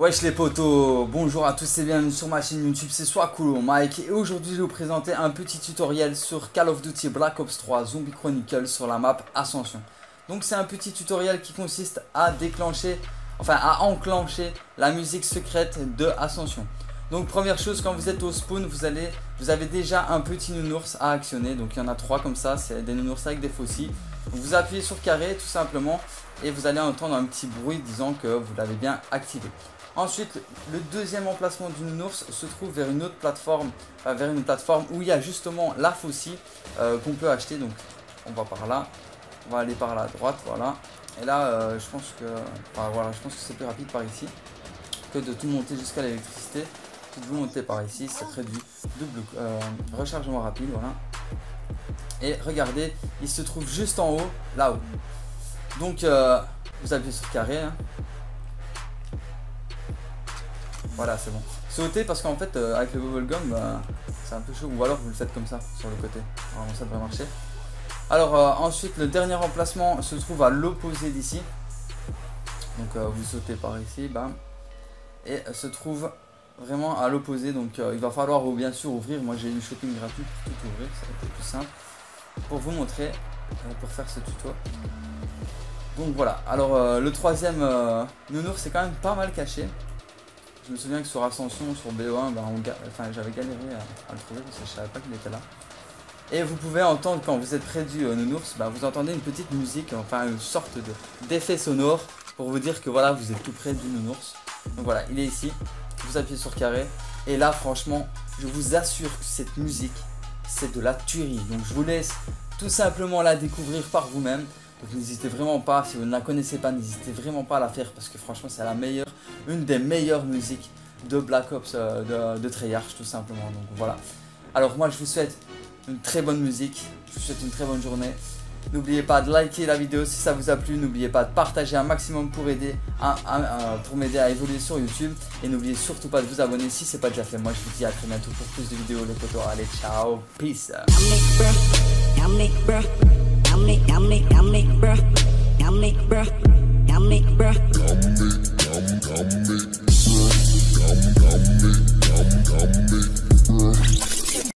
Wesh les potos, bonjour à tous et bienvenue sur ma chaîne YouTube, c'est Swakoulo Mike et aujourd'hui je vais vous présenter un petit tutoriel sur Call of Duty Black Ops 3 Zombie Chronicles sur la map Ascension. Donc c'est un petit tutoriel qui consiste à déclencher, à enclencher la musique secrète de Ascension. Donc première chose, quand vous êtes au spawn, vous avez déjà un petit nounours à actionner. Donc il y en a 3 comme ça, c'est des nounours avec des faucilles. Vous appuyez sur carré tout simplement et vous allez entendre un petit bruit disant que vous l'avez bien activé. Ensuite, le deuxième emplacement du nounours se trouve vers une autre plateforme, où il y a justement la faucille qu'on peut acheter. Donc on va par là, on va aller par là à droite, voilà. Et là, je pense que c'est plus rapide par ici que de tout monter jusqu'à l'électricité. Si vous montez par ici, c'est près du double rechargement rapide, voilà. Et regardez, il se trouve juste en haut, là-haut. Donc vous appuyez sur carré. Hein. Voilà, c'est bon. Sautez parce qu'en fait, avec le bubblegum, c'est un peu chaud. Ou alors vous le faites comme ça, sur le côté. Vraiment, ça devrait marcher. Alors, ensuite, le dernier emplacement se trouve à l'opposé d'ici. Donc, vous sautez par ici, bam. Et se trouve vraiment à l'opposé. Donc, il va falloir bien sûr ouvrir. Moi, j'ai eu shopping gratuit pour tout ouvrir. Ça va être plus simple. Pour vous montrer, pour faire ce tuto. Donc, voilà. Alors, le troisième nounours, c'est quand même pas mal caché. Je me souviens que sur Ascension, sur BO1, j'avais galéré à le trouver parce que je savais pas qu'il était là. Et vous pouvez entendre quand vous êtes près du nounours, vous entendez une petite musique, une sorte d'effet sonore pour vous dire que voilà, vous êtes tout près du nounours. Donc voilà, il est ici, vous appuyez sur carré. Et là, franchement, je vous assure que cette musique, c'est de la tuerie. Donc je vous laisse tout simplement la découvrir par vous-même. Donc n'hésitez vraiment pas, si vous ne la connaissez pas, n'hésitez vraiment pas à la faire parce que franchement c'est la meilleure, une des meilleures musiques de Black Ops de Treyarch tout simplement. Donc voilà. Alors moi je vous souhaite une très bonne musique, je vous souhaite une très bonne journée. N'oubliez pas de liker la vidéo si ça vous a plu, n'oubliez pas de partager un maximum pour m'aider à évoluer sur YouTube. Et n'oubliez surtout pas de vous abonner si ce n'est pas déjà fait. Moi je vous dis à très bientôt pour plus de vidéos les potos. Allez ciao, peace. Yummy, bruh.